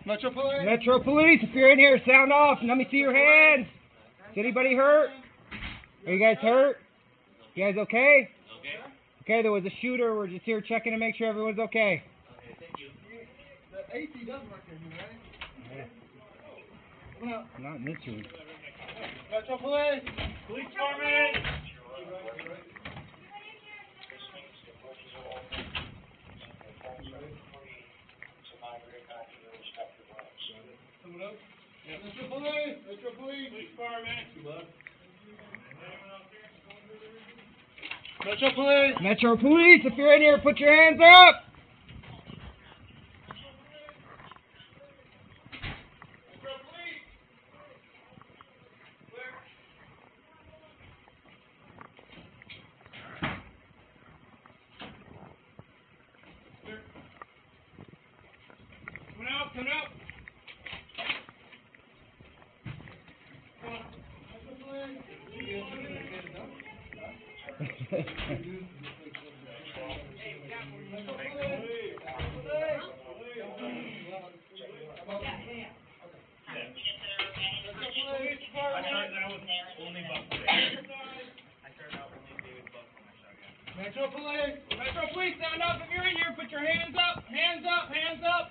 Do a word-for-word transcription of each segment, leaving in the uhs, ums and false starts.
Metro Police. Metro Police, if you're in here, sound off. Let me see your hands. Is anybody hurt? Are you guys hurt? You guys okay? Okay. Okay, there was a shooter. We're just here checking to make sure everyone's okay. Okay, thank you. The A C does work in here, right? Yeah. Come on. Not in this room. Metro Police. Police department. Someone else? Yeah. Metro Police. Metro Police. Police department. Metro Police. Metro Police, if you're in here, put your hands up. Coming out, coming out. Metro Police. Metro Police, stand up if you're in here. Put your hands up. Hands up. Hands up.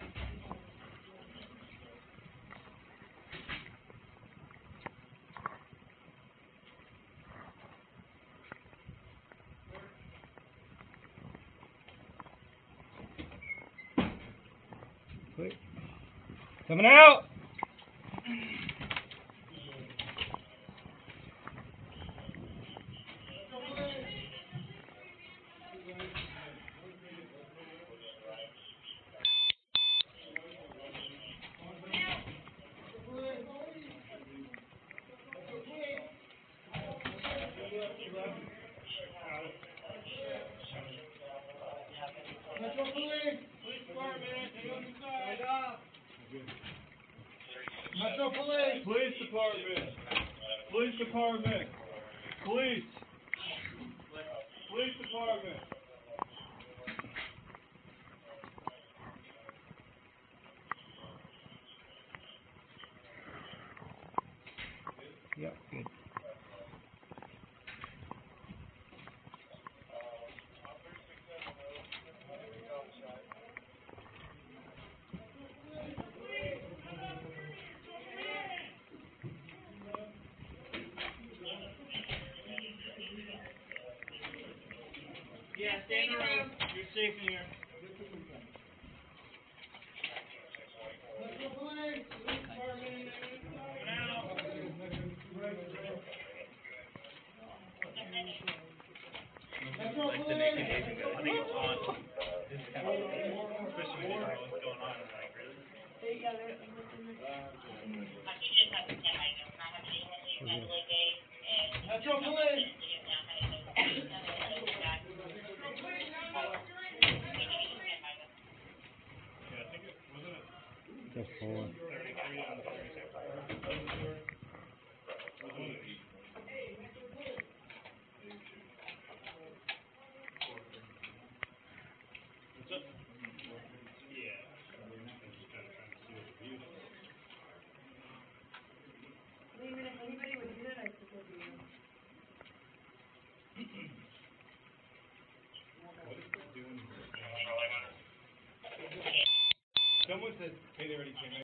Wait. Coming out. Metro Police. Police department. Hang on the side. Metro Police. Police department. Police department. Police. Police department. Yeah, good. Yeah, stand around. You're safe in here. Metro Police. Coming out. Metro Like the Police. next two days ago. I think it's on. This is kind of, especially when you know what's going on. It's like, really? Metro Police. Yeah, I think it wasn't it. Just four. What's up? Yeah. I'm just kind of trying to see what the view is. What is it doing here? Someone said, hey, they already came in.